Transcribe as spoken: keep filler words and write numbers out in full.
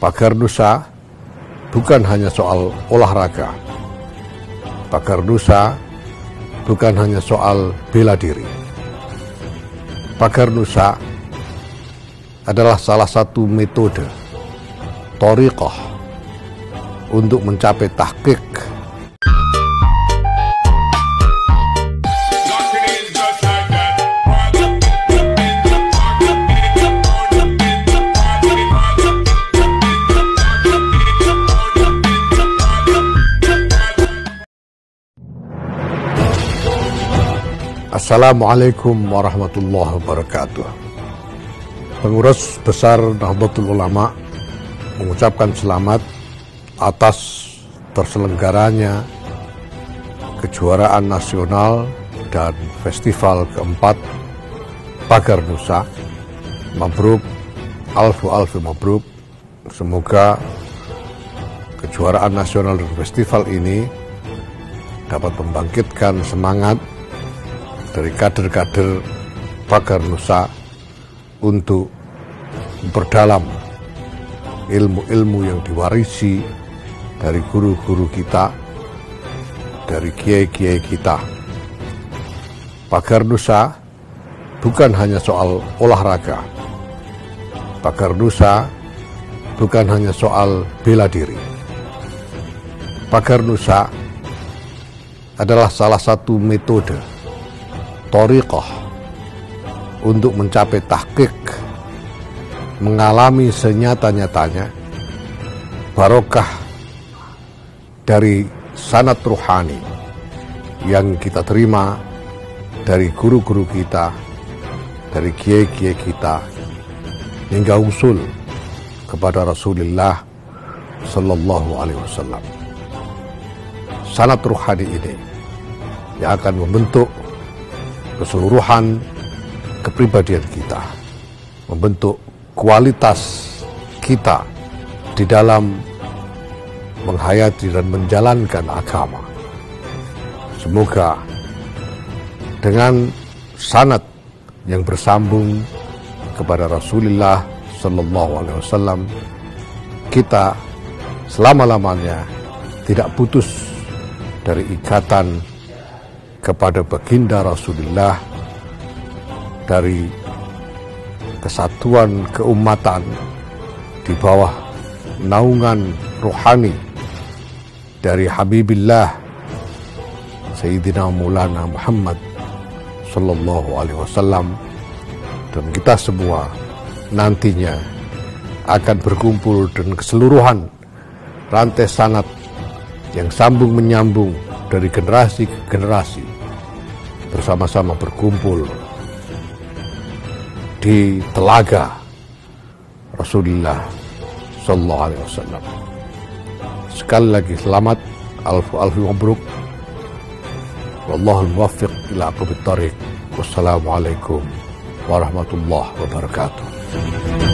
Pagar Nusa bukan hanya soal olahraga. Pagar Nusa bukan hanya soal bela diri. Pagar Nusa adalah salah satu metode, thariqah, untuk mencapai tahqiq. Assalamualaikum warahmatullahi wabarakatuh. Pengurus Besar Nahdlatul Ulama mengucapkan selamat atas terselenggaranya kejuaraan nasional dan festival keempat Pagar Nusa. Mabruk, alfu alfu mabruk. Semoga kejuaraan nasional dan festival ini dapat membangkitkan semangat dari kader-kader Pagar Nusa untuk memperdalam ilmu-ilmu yang diwarisi dari guru-guru kita, dari kiai-kiai kita. Pagar Nusa bukan hanya soal olahraga. Pagar Nusa bukan hanya soal bela diri. Pagar Nusa adalah salah satu metode, thariqah, untuk mencapai tahqiq, mengalami senyata-nyatanya barokah dari sanad ruhani yang kita terima dari guru-guru kita, dari kiai-kiai kita, hingga usul kepada Rasulullah Sallallahu Alaihi Wasallam. Sanad ruhani ini yang akan membentuk keseluruhan kepribadian kita, membentuk kualitas kita di dalam menghayati dan menjalankan agama. Semoga dengan sanad yang bersambung kepada Rasulullah Sallallahu Alaihi Wasallam, kita selama-lamanya tidak putus dari ikatan kepada baginda Rasulullah, dari kesatuan keumatan di bawah naungan rohani dari Habibillah Sayyidina Maulana Muhammad Sallallahu Alaihi Wasallam. Dan kita semua nantinya akan berkumpul dengan keseluruhan rantai sanad yang sambung menyambung dari generasi ke generasi, bersama-sama berkumpul di telaga Rasulullah Sallallahu Alaihi Wasallam. Sekali lagi selamat, alfu alfu mabruk. Wallahul muwaffiq ila aqwamit thariq. Wassalamualaikum warahmatullahi wabarakatuh.